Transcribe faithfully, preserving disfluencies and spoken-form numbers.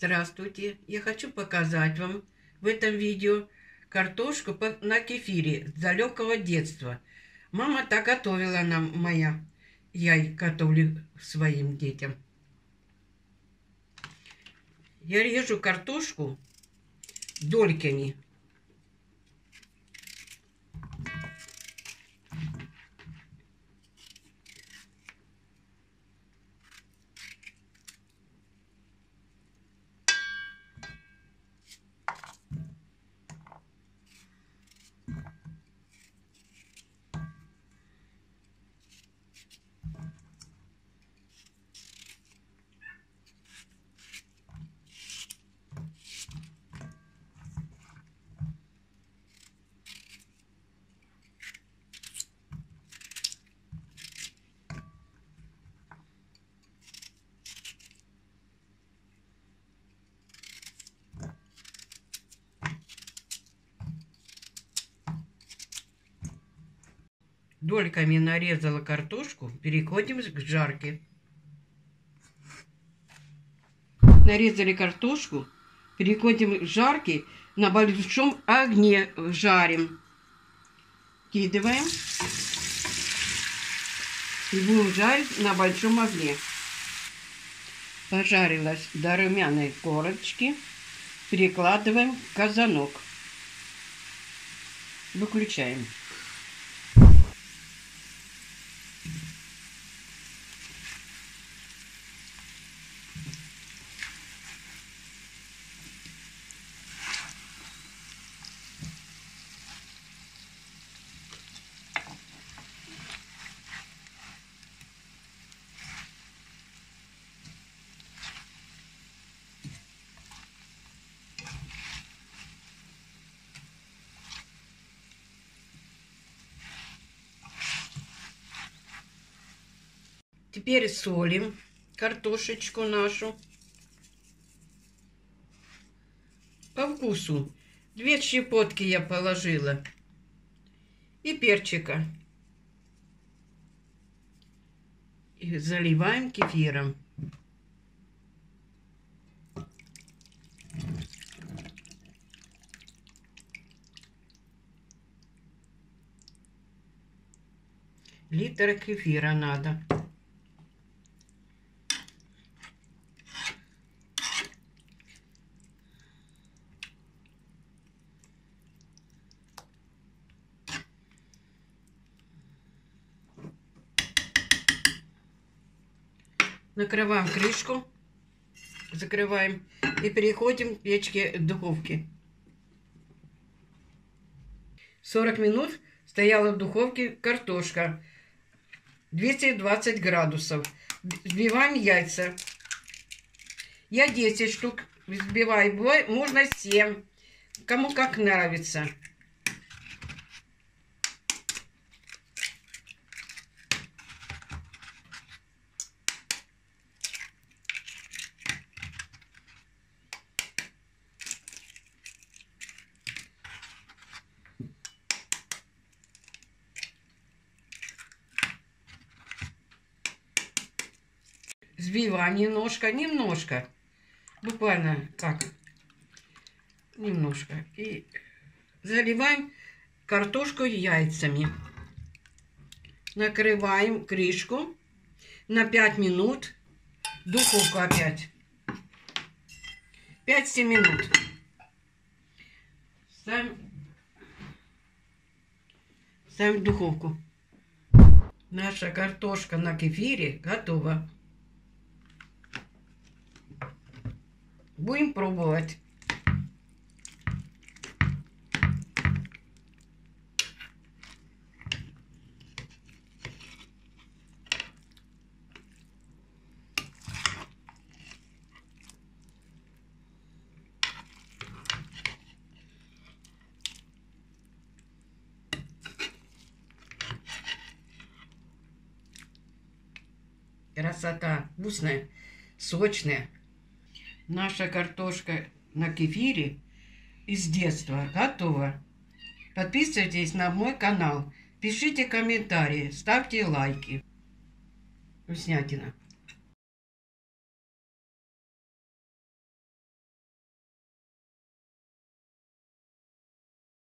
Здравствуйте! Я хочу показать вам в этом видео картошку на кефире с далекого детства. Мама так готовила нам, моя. Я готовлю своим детям. Я режу картошку дольками. Дольками нарезала картошку. Переходим к жарке. Нарезали картошку. Переходим к жарке. На большом огне жарим. Кидываем. И будем жарить на большом огне. Пожарилась до румяной корочки. Перекладываем в казанок. Выключаем. Теперь солим картошечку нашу. По вкусу. Две щепотки я положила. И перчика. И заливаем кефиром. Литр кефира надо. Накрываем крышку, закрываем и переходим к печке духовки. сорок минут стояла в духовке картошка. двести двадцать градусов. Взбиваем яйца. Я десять штук взбиваю, можно семь. Кому как нравится. Взбиваем немножко, немножко, буквально так, немножко. И заливаем картошку яйцами. Накрываем крышку на пять минут. Духовку опять. пять-семь минут. Ставим, ставим в духовку. Наша картошка на кефире готова. Будем пробовать. Красота, вкусная, сочная. Наша картошка на кефире из детства готова. Подписывайтесь на мой канал, пишите комментарии, ставьте лайки. Вкуснятина.